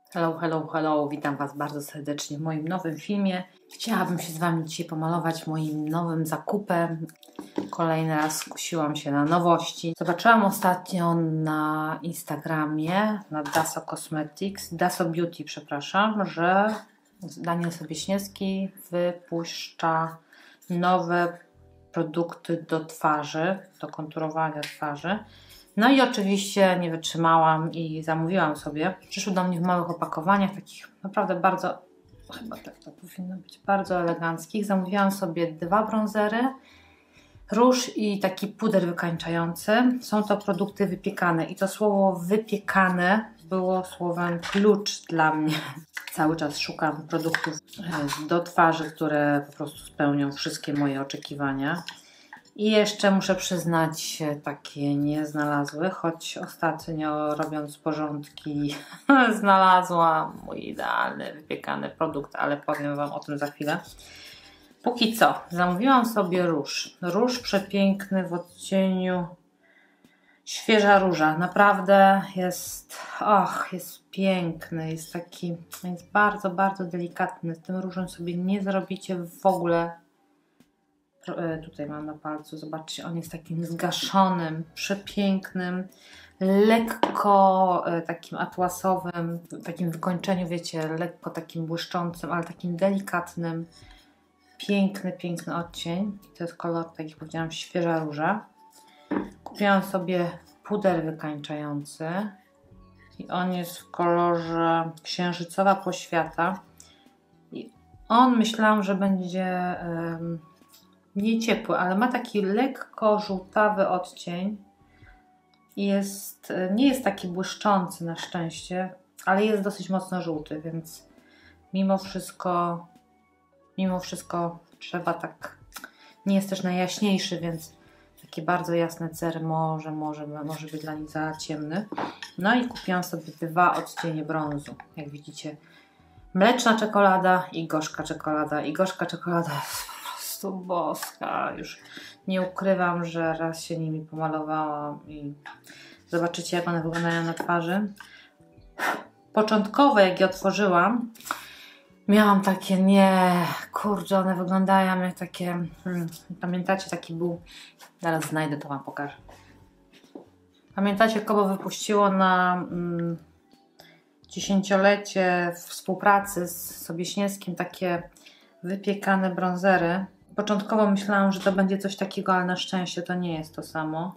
Hello, hello, hello, witam Was bardzo serdecznie w moim nowym filmie. Chciałabym się z Wami dzisiaj pomalować moim nowym zakupem. Kolejny raz skusiłam się na nowości. Zobaczyłam ostatnio na Instagramie, na Daso Beauty, przepraszam, że Daniel Sobieśniewski wypuszcza nowe produkty do twarzy, do konturowania twarzy. No i oczywiście nie wytrzymałam i zamówiłam sobie. Przyszły do mnie w małych opakowaniach, takich naprawdę bardzo, chyba tak to powinno być, bardzo eleganckich. Zamówiłam sobie 2 bronzery, róż i taki puder wykańczający. Są to produkty wypiekane i to słowo wypiekane było słowem klucz dla mnie. Cały czas szukam produktów do twarzy, które po prostu spełnią wszystkie moje oczekiwania. I jeszcze muszę przyznać, takie nie znalazły, choć ostatnio robiąc porządki znalazłam mój idealny wypiekany produkt, ale powiem Wam o tym za chwilę. Póki co, zamówiłam sobie róż. Róż przepiękny w odcieniu świeża róża. Naprawdę jest piękny, jest taki, jest bardzo, bardzo delikatny. Z tym różem sobie nie zrobicie w ogóle. Tutaj mam na palcu, zobaczcie, on jest takim zgaszonym, przepięknym, lekko takim atłasowym, w takim wykończeniu, wiecie, lekko takim błyszczącym, ale takim delikatnym, piękny, piękny odcień. To jest kolor, tak jak powiedziałam, świeża róża. Kupiłam sobie puder wykańczający i on jest w kolorze księżycowa poświata i on, myślałam, że będzie nie ciepły, ale ma taki lekko żółtawy odcień i nie jest taki błyszczący na szczęście, ale jest dosyć mocno żółty, więc mimo wszystko trzeba tak, nie jest też najjaśniejszy, więc taki bardzo jasny cer może być dla nich za ciemny. No i kupiłam sobie 2 odcienie brązu, jak widzicie, mleczna czekolada i gorzka czekolada. I gorzka czekolada jest boska, już nie ukrywam, że raz się nimi pomalowałam i zobaczycie, jak one wyglądają na twarzy. Początkowo, jak je otworzyłam, miałam takie, kurczę, one wyglądają jak takie, pamiętacie, taki był, zaraz znajdę, to Wam pokażę. Pamiętacie, Kobo wypuściło na 10-lecie współpracy z Sobieśniewskim takie wypiekane bronzery. Początkowo myślałam, że to będzie coś takiego, ale na szczęście to nie jest to samo.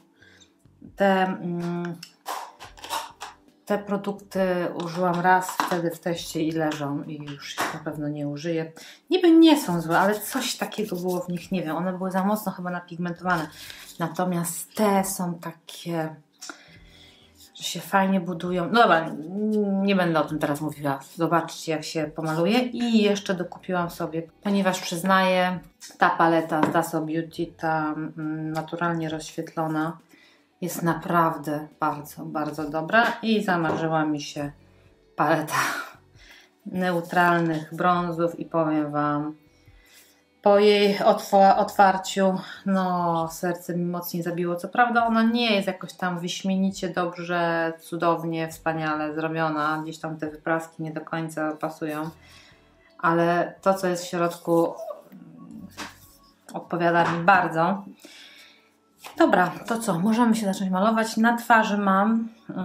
Te produkty użyłam raz wtedy w teście i leżą i już ich na pewno nie użyję. Niby nie są złe, ale coś takiego było w nich, nie wiem, one były za mocno chyba napigmentowane. Natomiast te są takie, że się fajnie budują. No dobra, nie będę o tym teraz mówiła. Zobaczcie, jak się pomaluje. I jeszcze dokupiłam sobie, ponieważ przyznaję, ta paleta z Daso Beauty, ta naturalnie rozświetlona, jest naprawdę bardzo, bardzo dobra. I zamarzyła mi się paleta neutralnych brązów i powiem Wam, po jej otwarciu, no serce mi mocniej zabiło. Co prawda ona nie jest jakoś tam wyśmienicie dobrze, cudownie, wspaniale zrobiona. Gdzieś tam te wypraski nie do końca pasują. Ale to, co jest w środku, odpowiada mi bardzo. Dobra, to co? Możemy się zacząć malować. Na twarzy mam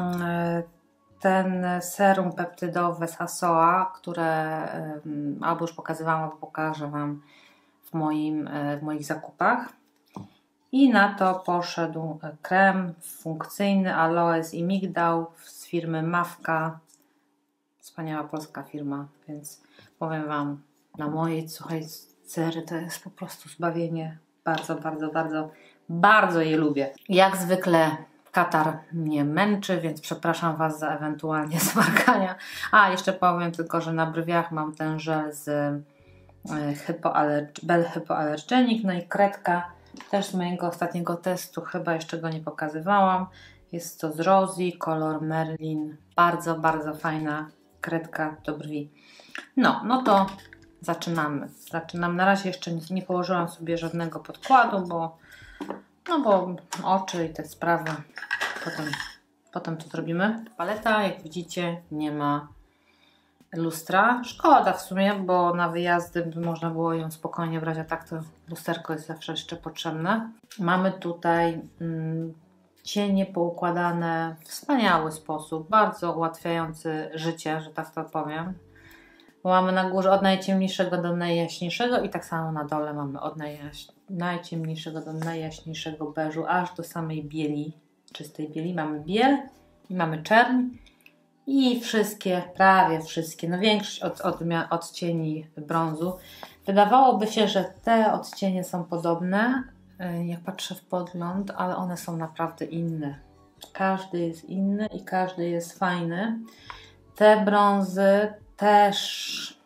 ten serum peptydowe z Asoa, które albo już pokazywałam, albo pokażę Wam w moich zakupach. I na to poszedł krem funkcyjny aloes i migdał z firmy Mawka. Wspaniała polska firma, więc powiem Wam, na mojej suchej cery to jest po prostu zbawienie. Bardzo, bardzo, bardzo, bardzo je lubię. Jak zwykle katar mnie męczy, więc przepraszam Was za ewentualnie smarkania. A, jeszcze powiem tylko, że na brwiach mam ten żel z Bell Hypoallergenic, no i kredka też z mojego ostatniego testu, chyba jeszcze go nie pokazywałam. Jest to z Rosie, kolor Merlin. Bardzo, bardzo fajna kredka do brwi. No to zaczynamy. Na razie jeszcze nie położyłam sobie żadnego podkładu, bo oczy i te sprawy potem to zrobimy. Paleta, jak widzicie, nie ma lustra. Szkoda w sumie, bo na wyjazdy by można było ją spokojnie brać, a tak to lusterko jest zawsze jeszcze potrzebne. Mamy tutaj cienie poukładane w wspaniały sposób, bardzo ułatwiający życie, że tak to powiem. Bo mamy na górze od najciemniejszego do najjaśniejszego i tak samo na dole mamy od najciemniejszego do najjaśniejszego beżu, aż do samej bieli, czystej bieli. Mamy biel i mamy czerń i wszystkie, prawie wszystkie, no większość odcieni brązu. Wydawałoby się, że te odcienie są podobne, jak patrzę w podgląd, ale one są naprawdę inne. Każdy jest inny i każdy jest fajny. Te brązy też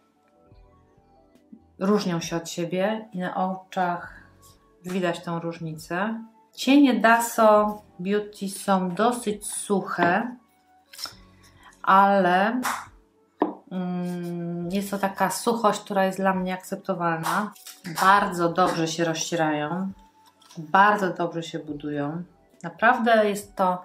różnią się od siebie i na oczach widać tą różnicę. Cienie Daso Beauty są dosyć suche, ale jest to taka suchość, która jest dla mnie akceptowalna. Bardzo dobrze się rozcierają, bardzo dobrze się budują. Naprawdę jest to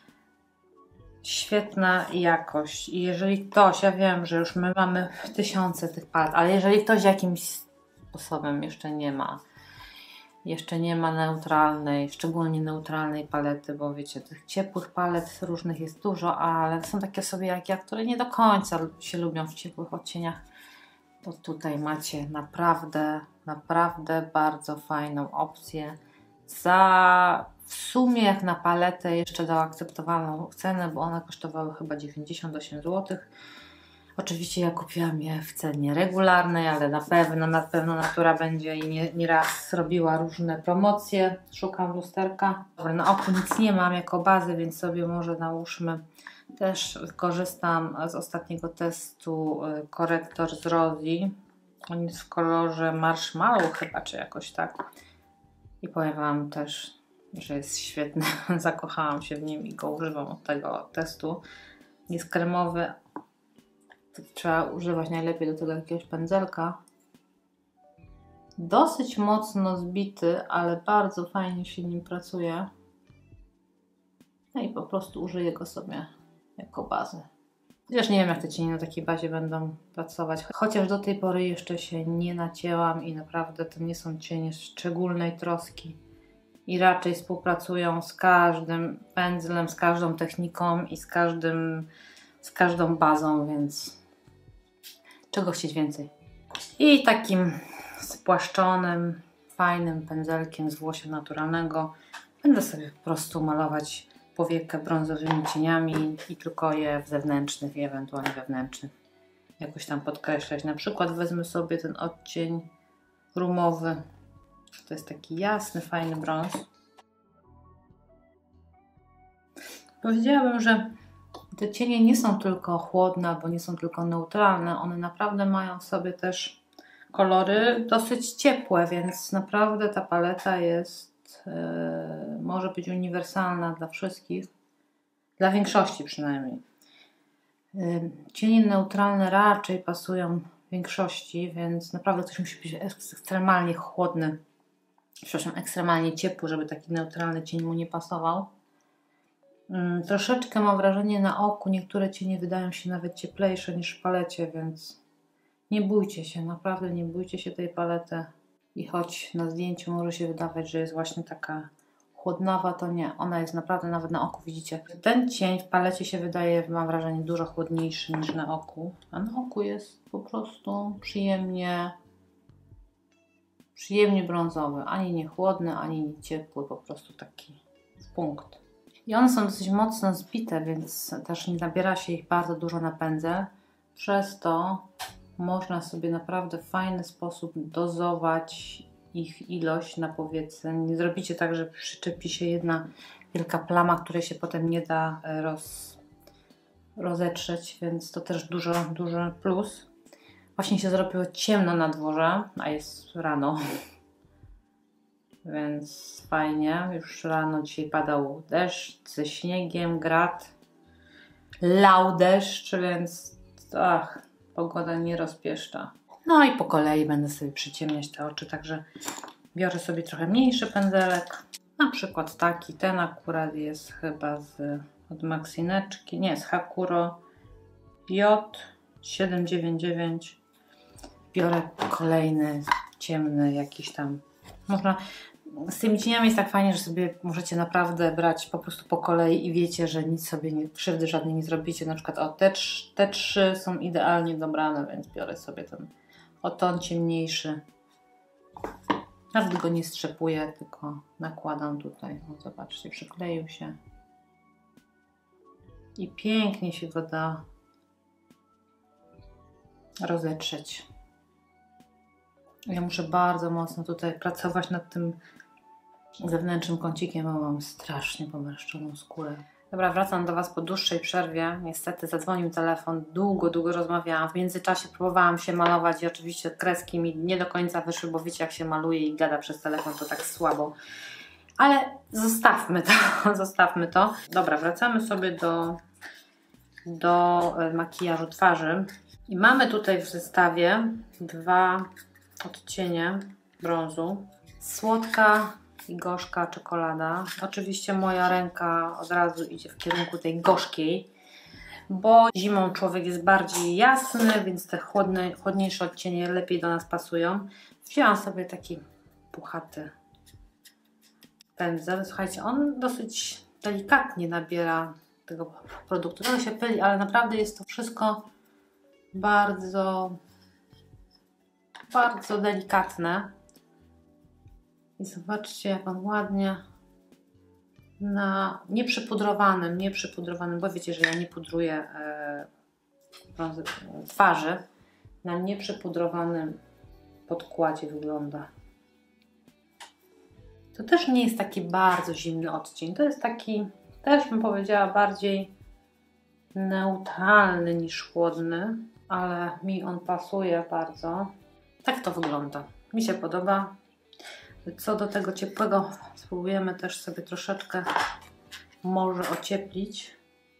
świetna jakość i jeżeli ktoś, ja wiem, że już my mamy tysiące tych palet, ale jeżeli ktoś jakimś sposobem jeszcze nie ma neutralnej, szczególnie neutralnej palety, bo wiecie, tych ciepłych palet różnych jest dużo, ale są takie sobie jak ja, które nie do końca się lubią w ciepłych odcieniach, to tutaj macie naprawdę bardzo fajną opcję za w sumie jak na paletę jeszcze dał akceptowalną cenę, bo one kosztowały chyba 98 zł. Oczywiście ja kupiłam je w cenie regularnej, ale na pewno Natura będzie i nieraz robiła różne promocje. Szukam lusterka. Dobra, na oku nic nie mam jako bazę, więc sobie może nałóżmy. Też korzystam z ostatniego testu korektor z Rosie. On jest w kolorze marshmallow chyba, czy jakoś tak. I powiem Wam też, że jest świetny. Zakochałam się w nim i go używam od tego testu. Jest kremowy. To trzeba używać najlepiej do tego jakiegoś pędzelka. Dosyć mocno zbity, ale bardzo fajnie się nim pracuje. No i po prostu użyję go sobie jako bazę. Chociaż nie wiem, jak te cienie na takiej bazie będą pracować. Chociaż do tej pory jeszcze się nie nacięłam i naprawdę to nie są cienie szczególnej troski. I raczej współpracują z każdym pędzlem, z każdą techniką i z każdą bazą, więc czego chcieć więcej. I takim spłaszczonym, fajnym pędzelkiem z włosia naturalnego będę sobie po prostu malować powiekę brązowymi cieniami i tylko je w zewnętrznych i ewentualnie wewnętrznych jakoś tam podkreślać. Na przykład wezmę sobie ten odcień rumowy. To jest taki jasny, fajny brąz. Powiedziałabym, że te cienie nie są tylko chłodne, bo nie są tylko neutralne. One naprawdę mają w sobie też kolory dosyć ciepłe, więc naprawdę ta paleta jest, może być uniwersalna dla wszystkich. Dla większości przynajmniej. Cienie neutralne raczej pasują większości, więc naprawdę ktoś musi być ekstremalnie chłodny, ekstremalnie ciepły, żeby taki neutralny cień mu nie pasował. Troszeczkę mam wrażenie na oku, niektóre cienie wydają się nawet cieplejsze niż w palecie, więc nie bójcie się, naprawdę nie bójcie się tej palety. I choć na zdjęciu może się wydawać, że jest właśnie taka chłodnawa, to nie, ona jest naprawdę nawet na oku, widzicie. Ten cień w palecie się wydaje, mam wrażenie, dużo chłodniejszy niż na oku, a na oku jest po prostu przyjemnie brązowy, ani nie chłodny, ani nie ciepły, po prostu taki w punkt. I one są dosyć mocno zbite, więc też nie nabiera się ich bardzo dużo na pędzel. Przez to można sobie naprawdę w fajny sposób dozować ich ilość na powiece. Nie zrobicie tak, że przyczepi się jedna wielka plama, której się potem nie da rozetrzeć, więc to też duży plus. Właśnie się zrobiło ciemno na dworze, a jest rano. Więc fajnie, już rano dzisiaj padał deszcz ze śniegiem, grad, lał deszcz, więc pogoda nie rozpieszcza. No i po kolei będę sobie przyciemniać te oczy, także biorę sobie trochę mniejszy pędzelek, na przykład taki, ten akurat jest chyba od Maxineczki, nie, z Hakuro J 7,99. Biorę kolejny, ciemny jakiś tam. Można, z tymi cieniami jest tak fajnie, że sobie możecie naprawdę brać po prostu po kolei i wiecie, że nic sobie krzywdy żadnej nie zrobicie. Na przykład te trzy są idealnie dobrane, więc biorę sobie ten o ton ciemniejszy. Nawet go nie strzepuję, tylko nakładam tutaj. O, zobaczcie, przykleił się. I pięknie się go da rozetrzeć. Ja muszę bardzo mocno tutaj pracować nad tym zewnętrznym kącikiem, bo mam strasznie pomarszczoną skórę. Dobra, wracam do Was po dłuższej przerwie. Niestety zadzwonił telefon, długo rozmawiałam. W międzyczasie próbowałam się malować i oczywiście kreski mi nie do końca wyszły, bo wiecie jak się maluje i gada przez telefon, to tak słabo. Ale zostawmy to, zostawmy to. Dobra, wracamy sobie do makijażu twarzy. I mamy tutaj w zestawie 2 odcienie brązu. Słodka i gorzka czekolada. Oczywiście moja ręka od razu idzie w kierunku tej gorzkiej, bo zimą człowiek jest bardziej jasny, więc te chłodniejsze odcienie lepiej do nas pasują. Wzięłam sobie taki puchaty pędzel. Słuchajcie, on dosyć delikatnie nabiera tego produktu. Trochę się pyli, ale naprawdę jest to wszystko bardzo delikatne. I zobaczcie, jak on ładnie na nieprzypudrowanym, bo wiecie, że ja nie pudruję twarzy, na nieprzypudrowanym podkładzie wygląda. To też nie jest taki bardzo zimny odcień, to jest taki, też bym powiedziała, bardziej neutralny niż chłodny, ale mi on pasuje bardzo. Tak to wygląda. Mi się podoba. Co do tego ciepłego, spróbujemy też sobie troszeczkę może ocieplić.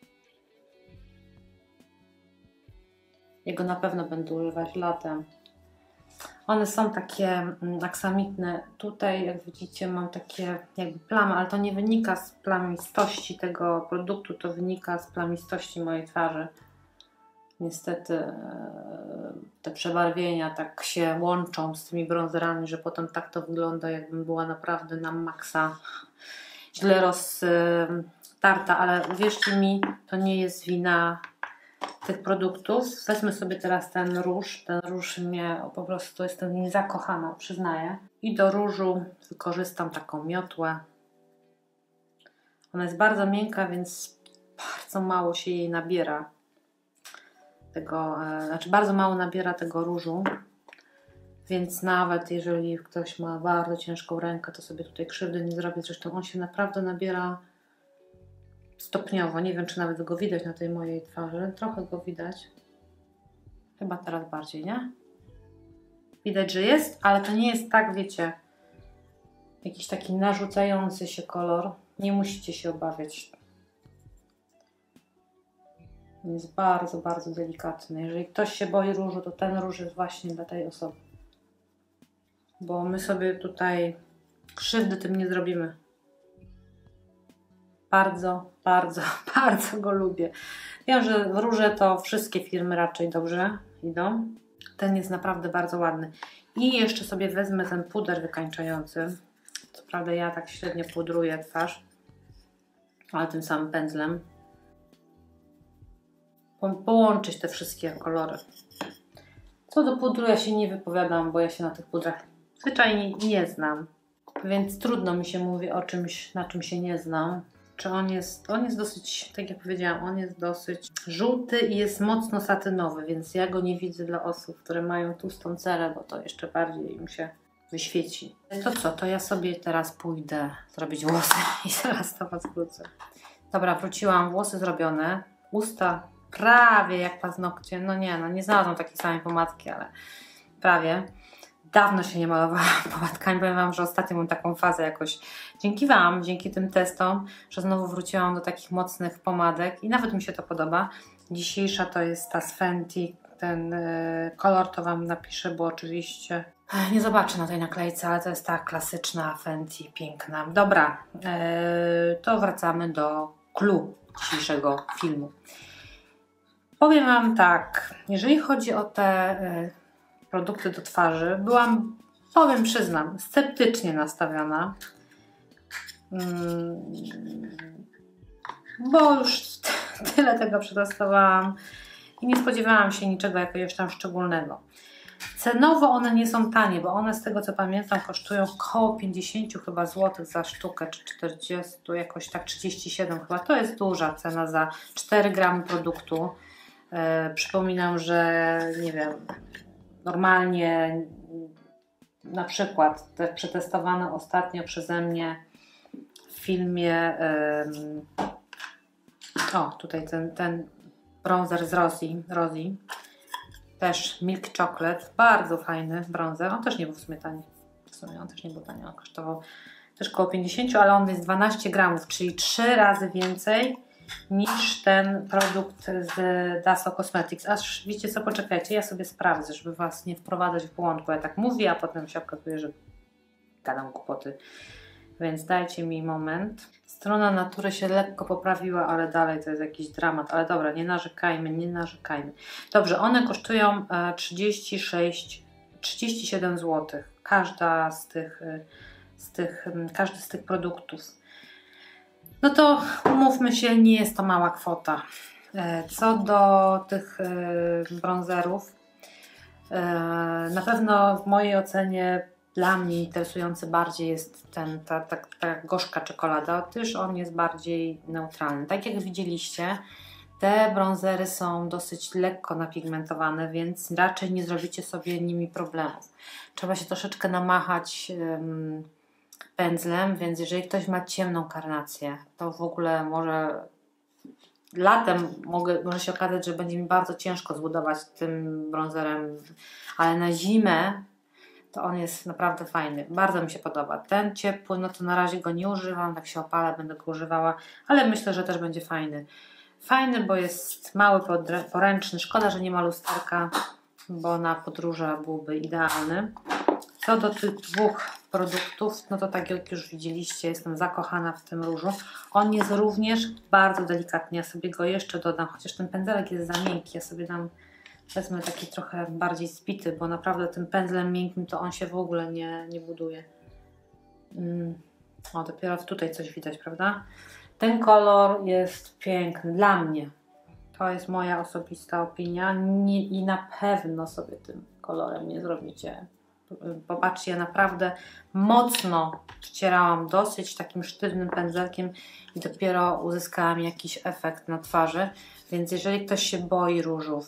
Jego na pewno będę używać latem. One są takie aksamitne. Tutaj, jak widzicie, mam takie jakby plamy, ale to nie wynika z plamistości tego produktu, to wynika z plamistości mojej twarzy. Niestety te przebarwienia tak się łączą z tymi brązerami, że potem tak to wygląda, jakbym była naprawdę na maksa źle roztarta, ale uwierzcie mi, to nie jest wina tych produktów. Wezmę sobie teraz ten róż. Ten róż mnie po prostu, jestem w nim zakochana, przyznaję. I do różu wykorzystam taką miotłę. Ona jest bardzo miękka, więc bardzo mało się jej nabiera. Znaczy bardzo mało nabiera tego różu, więc nawet jeżeli ktoś ma bardzo ciężką rękę, to sobie tutaj krzywdy nie zrobi. Zresztą on się naprawdę nabiera stopniowo. Nie wiem, czy nawet go widać na tej mojej twarzy. Trochę go widać. Chyba teraz bardziej, nie? Widać, że jest, ale to nie jest tak, wiecie, jakiś taki narzucający się kolor. Nie musicie się obawiać. Jest bardzo delikatny. Jeżeli ktoś się boi różu, to ten róż jest właśnie dla tej osoby. Bo my sobie tutaj krzywdy tym nie zrobimy. Bardzo go lubię. Wiem, że róże to wszystkie firmy raczej dobrze idą. Ten jest naprawdę bardzo ładny. I jeszcze sobie wezmę ten puder wykańczający. Co prawda ja tak średnio pudruję twarz, ale tym samym pędzlem. Połączyć te wszystkie kolory. Co do pudru ja się nie wypowiadam, bo ja się na tych pudrach zwyczajnie nie znam. Więc trudno mi się mówi o czymś, na czym się nie znam. Czy on jest dosyć, tak jak powiedziałam, on jest dosyć żółty i jest mocno satynowy, więc ja go nie widzę dla osób, które mają tłustą cerę, bo to jeszcze bardziej im się wyświeci. To co, to ja sobie teraz pójdę zrobić włosy i zaraz do Was wrócę. Dobra, wróciłam, włosy zrobione, usta prawie jak paznokcie, nie znalazłam takiej samej pomadki, ale prawie. Dawno się nie malowałam pomadkami, powiem Wam, że ostatnio mam taką fazę jakoś. Dzięki Wam, dzięki tym testom, że znowu wróciłam do takich mocnych pomadek i nawet mi się to podoba. Dzisiejsza to jest ta z Fenty, ten kolor to Wam napiszę, bo oczywiście nie zobaczę na tej naklejce, ale to jest ta klasyczna Fenty, piękna. Dobra, to wracamy do clou dzisiejszego filmu. Powiem Wam tak, jeżeli chodzi o te produkty do twarzy, byłam, przyznam, sceptycznie nastawiona, bo już tyle tego przetestowałam i nie spodziewałam się niczego jakiegoś tam szczególnego. Cenowo one nie są tanie, bo one z tego co pamiętam kosztują około 50 chyba złotych za sztukę, czy 40, jakoś tak 37 chyba. To jest duża cena za 4 gramy produktu. Przypominam, że nie wiem, normalnie na przykład te przetestowane ostatnio przeze mnie w filmie tutaj ten bronzer z Rosie, też Milk Chocolate, bardzo fajny bronzer, on też nie był w sumie tani, on też nie był tani, on kosztował też około 50, ale on jest 12 gramów, czyli 3 razy więcej niż ten produkt z Daso Cosmetics. Aż wiecie co, poczekajcie, ja sobie sprawdzę, żeby Was nie wprowadzać w błąd, bo ja tak mówię, a potem się okazuje, że gadam głupoty. Więc dajcie mi moment. Strona natury się lekko poprawiła, ale dalej to jest jakiś dramat. Ale dobra, nie narzekajmy. Dobrze, one kosztują 37 zł. Każdy z tych produktów. No to umówmy się, nie jest to mała kwota. Co do tych bronzerów, na pewno w mojej ocenie dla mnie interesujący bardziej jest ta gorzka czekolada, gdyż on jest bardziej neutralny. Tak jak widzieliście, te bronzery są dosyć lekko napigmentowane, więc raczej nie zrobicie sobie nimi problemów. Trzeba się troszeczkę namachać pędzlem, więc jeżeli ktoś ma ciemną karnację, to w ogóle latem może się okazać, że będzie mi bardzo ciężko zbudować tym bronzerem, ale na zimę to on jest naprawdę fajny. Bardzo mi się podoba. Ten ciepły, no to na razie go nie używam, tak się opala, będę go używała, ale myślę, że też będzie fajny. Fajny, bo jest mały, poręczny. Szkoda, że nie ma lusterka, bo na podróże byłby idealny. Co do tych dwóch produktów, no to tak jak już widzieliście, jestem zakochana w tym różu. On jest również bardzo delikatny. Ja sobie go jeszcze dodam, chociaż ten pędzelek jest za miękki. Ja sobie wezmę taki trochę bardziej spity, bo naprawdę tym pędzlem miękkim to on się w ogóle nie buduje. O, dopiero tutaj coś widać, prawda? Ten kolor jest piękny dla mnie. To jest moja osobista opinia i na pewno sobie tym kolorem nie zrobicie. Popatrzcie, ja naprawdę mocno wcierałam dosyć takim sztywnym pędzelkiem i dopiero uzyskałam jakiś efekt na twarzy. Więc jeżeli ktoś się boi różów,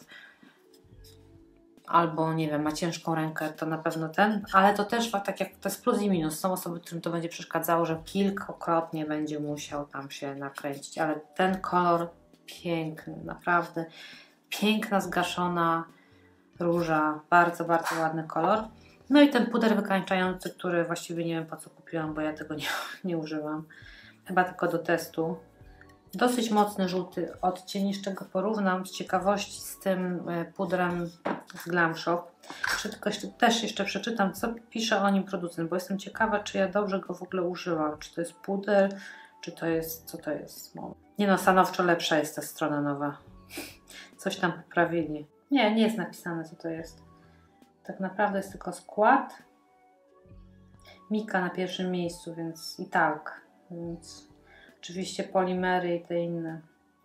albo nie wiem, ma ciężką rękę, to na pewno ten, ale to też tak jak to jest plus i minus. Są osoby, którym to będzie przeszkadzało, że kilkakrotnie będzie musiał tam się nakręcić, ale ten kolor piękny, naprawdę piękna, zgaszona róża, bardzo, bardzo ładny kolor. No i ten puder wykańczający, który właściwie nie wiem po co kupiłam, bo ja tego nie używam, chyba tylko do testu. Dosyć mocny żółty odcień, jeszcze go porównam z ciekawości z tym pudrem z Glam Shop. Tylko też jeszcze przeczytam, co pisze o nim producent, bo jestem ciekawa, czy ja dobrze go w ogóle użyłam. Czy to jest puder, czy to jest, co to jest? Nie no, stanowczo lepsza jest ta strona nowa. Coś tam poprawili. Nie jest napisane, co to jest. Tak naprawdę jest tylko skład. Mika na pierwszym miejscu, więc i tak. Więc oczywiście polimery i te inne.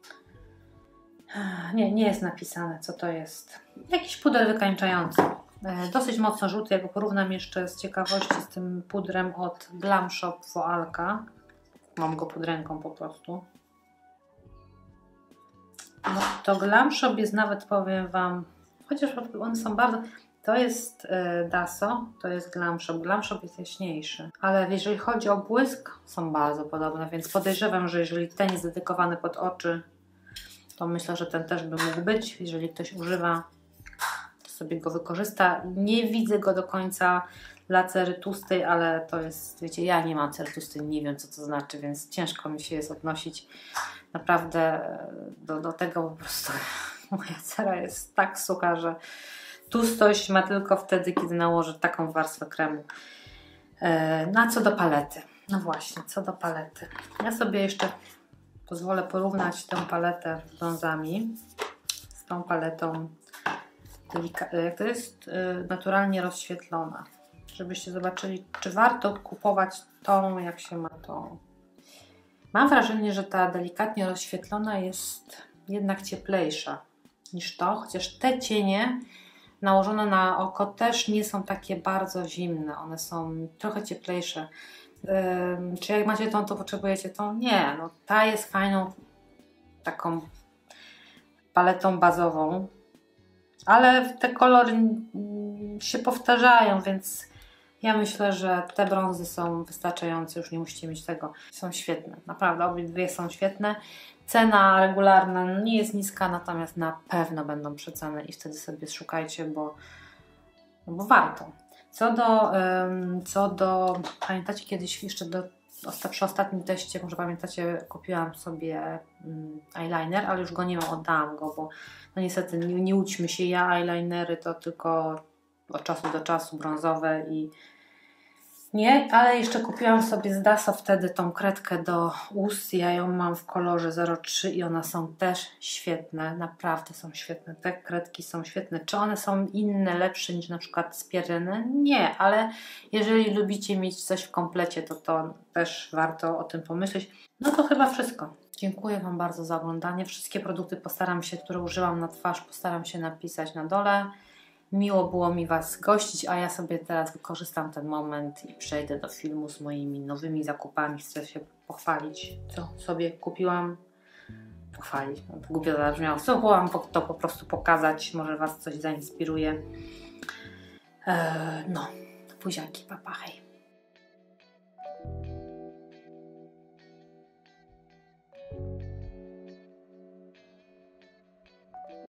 Nie jest napisane, co to jest. Jakiś puder wykańczający. Dosyć mocno żółty. Ja go porównam jeszcze z ciekawości z tym pudrem od Glam Shop Voalka. Mam go pod ręką po prostu. No, to Glam Shop jest nawet, powiem Wam, chociaż one są bardzo... To jest Daso, to jest Glam Shop. Glam Shop jest jaśniejszy. Ale jeżeli chodzi o błysk, są bardzo podobne, więc podejrzewam, że jeżeli ten jest dedykowany pod oczy, to myślę, że ten też by mógł być. Jeżeli ktoś używa, to sobie go wykorzysta. Nie widzę go do końca dla cery tłustej, ale to jest, wiecie, ja nie mam cery tłustej, nie wiem co to znaczy, więc ciężko mi się jest odnosić naprawdę do tego po prostu. Moja cera jest tak sucha, że tłustość ma tylko wtedy, kiedy nałożę taką warstwę kremu. No a co do palety? No właśnie, co do palety. Ja sobie jeszcze pozwolę porównać tę paletę z brązami. Z tą paletą, jak to jest, naturalnie rozświetlona. Żebyście zobaczyli, czy warto kupować tą, jak się ma tą. Mam wrażenie, że ta delikatnie rozświetlona jest jednak cieplejsza niż to, chociaż te cienie nałożone na oko też nie są takie bardzo zimne, one są trochę cieplejsze. Czy jak macie tą, to potrzebujecie tą? Nie, no ta jest fajną taką paletą bazową, ale te kolory się powtarzają, więc ja myślę, że te brązy są wystarczające, już nie musicie mieć tego. Są świetne, naprawdę, obydwie są świetne. Cena regularna nie jest niska, natomiast na pewno będą przeceny i wtedy sobie szukajcie, bo warto. Co do pamiętacie kiedyś jeszcze przy ostatnim teście, może pamiętacie, kupiłam sobie eyeliner, ale już go nie mam, oddałam go, bo no niestety nie łudźmy się, ja eyelinery to tylko od czasu do czasu brązowe i nie, ale jeszcze kupiłam sobie z Daso wtedy tą kredkę do ust. Ja ją mam w kolorze 03 i one są też świetne. Naprawdę są świetne. Te kredki są świetne. Czy one są inne, lepsze niż na przykład Spiryny? Nie, ale jeżeli lubicie mieć coś w komplecie, to też warto o tym pomyśleć. No to chyba wszystko. Dziękuję Wam bardzo za oglądanie. Wszystkie produkty postaram się, które użyłam na twarz, postaram się napisać na dole. Miło było mi Was gościć, a ja sobie teraz wykorzystam ten moment i przejdę do filmu z moimi nowymi zakupami. Chcę się pochwalić, co sobie kupiłam. Pochwalić, no, to głupio zabrzmiało. Co kupiłam, to po prostu pokazać. Może Was coś zainspiruje. No, buziaki, papa, hej.